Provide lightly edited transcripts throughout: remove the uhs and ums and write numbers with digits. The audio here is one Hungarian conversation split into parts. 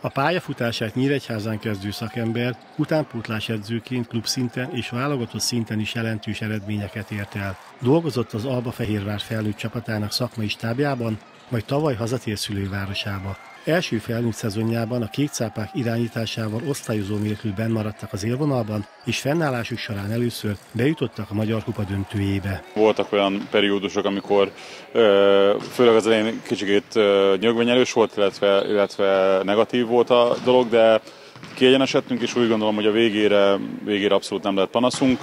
A pályafutását Nyíregyházán kezdő szakember utánpótlás edzőként klubszinten és válogatott szinten is jelentős eredményeket ért el. Dolgozott az Albafehérvár felnőtt csapatának szakmai stábjában, majd tavaly hazatért szülővárosába. Első felnőtt szezonjában a kékcápák irányításával osztályozó nélkül benn maradtak az élvonalban, és fennállásuk során először bejutottak a Magyar Kupa döntőjébe. Voltak olyan periódusok, amikor főleg az elején kicsikét nyögvenyelős volt, illetve negatív volt a dolog, de kiegyenesedtünk, és úgy gondolom, hogy a végére abszolút nem lehet panaszunk,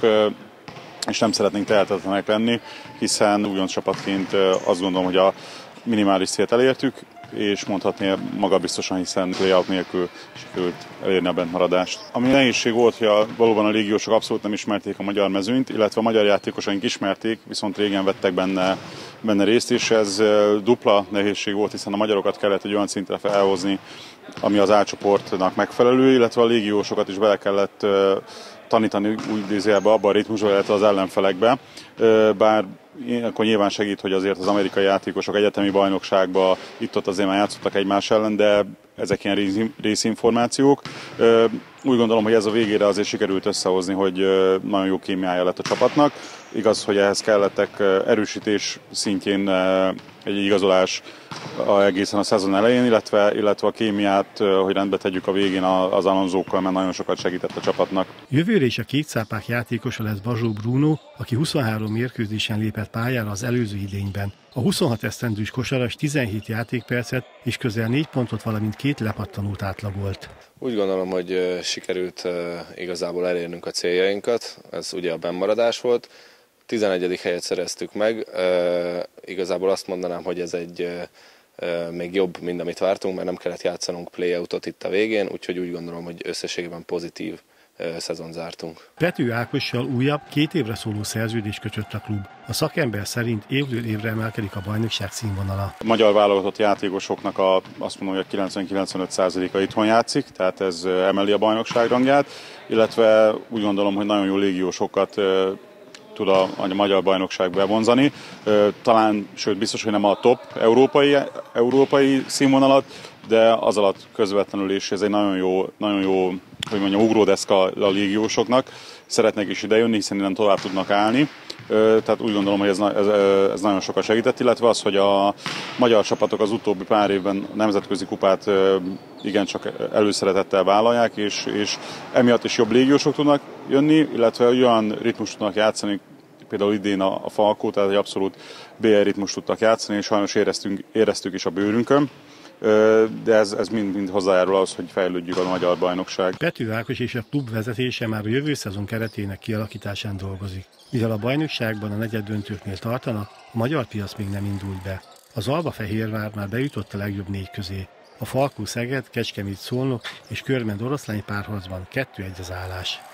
és nem szeretnénk tehetetlenek lenni, hiszen újonc csapatként azt gondolom, hogy a minimális célt elértük, és mondhatni magabiztosan, hiszen play-out nélkül sikerült elérni a bentmaradást. Ami nehézség volt, hogy valóban a légiósok abszolút nem ismerték a magyar mezőnyt, illetve a magyar játékosaink ismerték, viszont régen vettek benne részt, és ez dupla nehézség volt, hiszen a magyarokat kellett egy olyan szintre felhozni, ami az A-csoportnak megfelelő, illetve a légiósokat is bele kellett tanítani úgy idézőjelben abban a ritmusban, illetve az ellenfelekbe, bár akkor nyilván segít, hogy azért az amerikai játékosok egyetemi bajnokságban itt-ott azért már játszottak egymás ellen, de ezek ilyen részinformációk. Úgy gondolom, hogy ez a végére azért sikerült összehozni, hogy nagyon jó kémiája lett a csapatnak. Igaz, hogy ehhez kellettek erősítés szintjén egy igazolás egészen a szezon elején, illetve a kémiát, hogy rendbe tegyük a végén az Alonzókkal, mert nagyon sokat segített a csapatnak. Jövőre is a kékcápák játékosa lesz Bazsó Bruno, aki 23 mérkőzésen lépett pályára az előző idényben. A 26 esztendős kosaras 17 játékpercet és közel 4 pontot, valamint 2 lepattanót átlagolt. Úgy gondolom, hogy sikerült igazából elérnünk a céljainkat, ez ugye a bennmaradás volt. 11. helyet szereztük meg, igazából azt mondanám, hogy ez egy még jobb, mint amit vártunk, mert nem kellett játszanunk play-outot itt a végén, úgyhogy úgy gondolom, hogy összességében pozitív szezon zártunk. Pető Ákossal újabb 2 évre szóló szerződést kötött a klub. A szakember szerint évről évre emelkedik a bajnokság színvonala. A magyar válogatott játékosoknak azt mondom, hogy a 90-95%-a itthon játszik, tehát ez emeli a bajnokság rangját, illetve úgy gondolom, hogy nagyon jó légiósokat tud a magyar bajnokság bevonzani. Talán, sőt biztos, hogy nem a top európai színvonalat, de az alatt közvetlenül is ez egy nagyon jó hogy mondjam, ugródeszka a légiósoknak. Szeretnek is idejönni, hiszen innen tovább tudnak állni. Tehát úgy gondolom, hogy ez nagyon sokat segített, illetve az, hogy a magyar csapatok az utóbbi pár évben nemzetközi kupát igencsak előszeretettel vállalják, és emiatt is jobb légiósok tudnak jönni, illetve olyan ritmust tudnak játszani, például idén a Falkó, tehát egy abszolút BL ritmust tudtak játszani, és sajnos éreztük is a bőrünkön. De ez mind hozzájárul ahhoz, hogy fejlődjük a magyar bajnokság. Pető Ákos és a klub vezetése már a jövő szezon keretének kialakításán dolgozik. Mivel a bajnokságban a negyeddöntőknél tartanak, a magyar piac még nem indult be. Az Albafehérvár már bejutott a legjobb 4 közé. A Falkó Szeged, Kecskemét Szolnok és Körmend Oroszlány párharcban 2-1 az állás.